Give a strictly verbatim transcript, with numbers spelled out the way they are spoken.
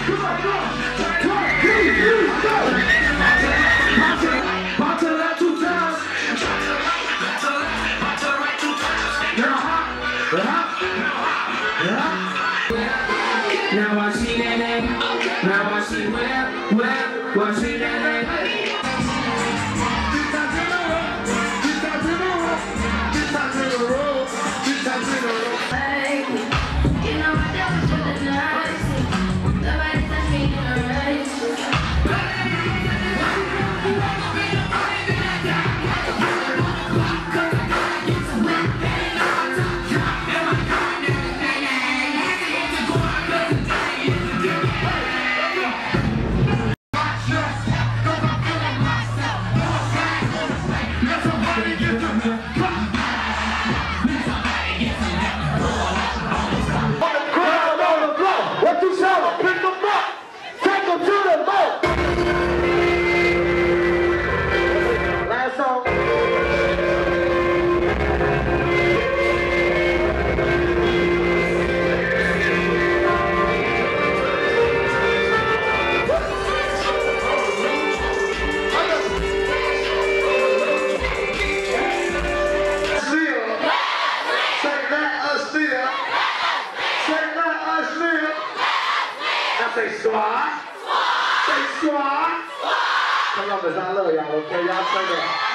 Come on, come on. Come on, please, please, go. Bounce to the left, bounce to the left two times. Bounce to the right, bounce to the left, bounce to the right two times. Now hop, hop, hop. Now I see that name. Now I see where, where, where I see that name. This time to the road, this time to the road, this time to the road, this time to the road. You know I don't feel the night. Nobody touch me in a race. Say squad. Say squad. Columbus, I love y'all, okay? Y'all say that.